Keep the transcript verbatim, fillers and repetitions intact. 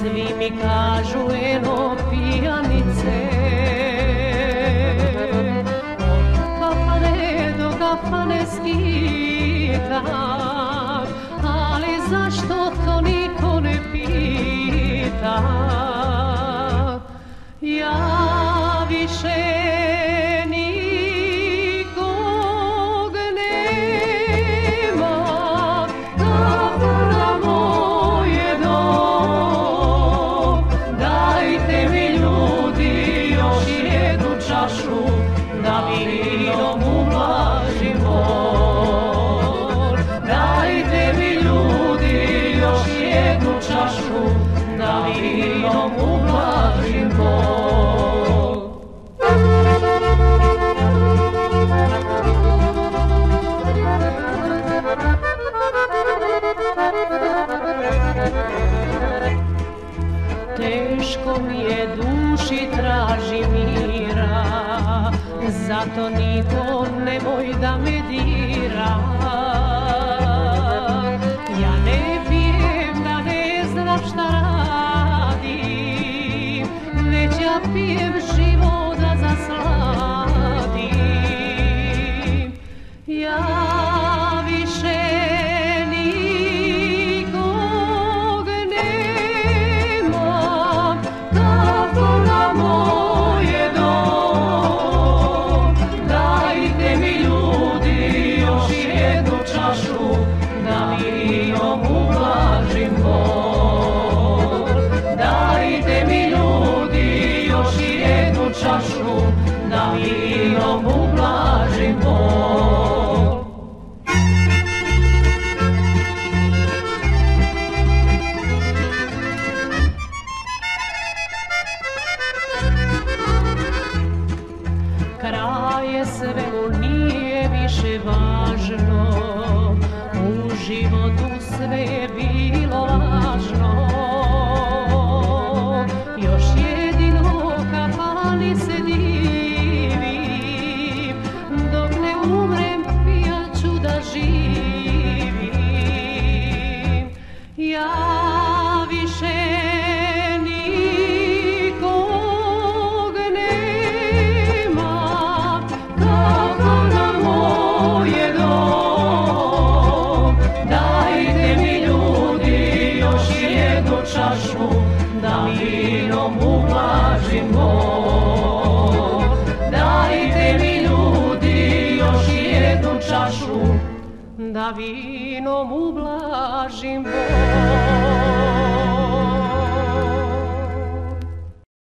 Svi mi kažu eno pijanice, od kafane do kafane skikam, ali zašto to niko ne pita? Ja više nikog nema, kafana moje dom. Dajte mi ljudi još jednu čašu, da vinom ublažim bol. Dajte mi ljudi još jednu čašu, da vinom ublažim bol. Teško mi je duši, traži mira, zato niko nemoj da me dira. Ja ne pijem da ne znam šta radim, već ja pijem život da zasladim. Ja više nikog nemam, kafana moje dom. Dajte mi ljudi još jednu čašu, da vinom ublažim bol. Dajte mi ljudi još jednu čašu, da vinom ublažim bol. Kraj je svemu, nije više važno, u životu sve je bilo lažno. Još jedino kafani se divim, dok ne umrem ja ću da živim. Ja više nikog nemam, kafana moje dom. Dajte mi ljudi još jednu čašu, da vinom ublažim bol. Dajte mi ljudi još jednu čašu, da vinom ublažim bol.